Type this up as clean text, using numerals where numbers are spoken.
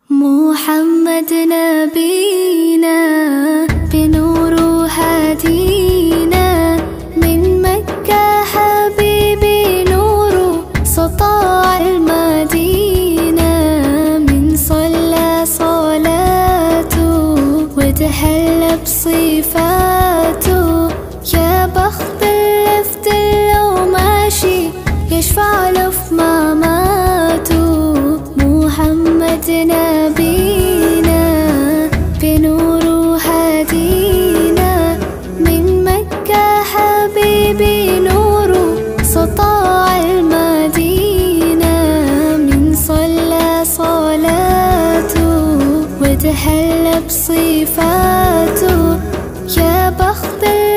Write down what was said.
محمد نبينا بنور هدينا، من مكة حبيبي نور سطاع المدينة، من صلى صلاته وتحلى بصفاته، يا بخت اللي في دله ماشي يشفع له في مماته. محمد نبينا بنور هدينا، من مكة حبيبي نور سطاع المدينة، من صلى صلاته وتحلى بصفاته، يا بخت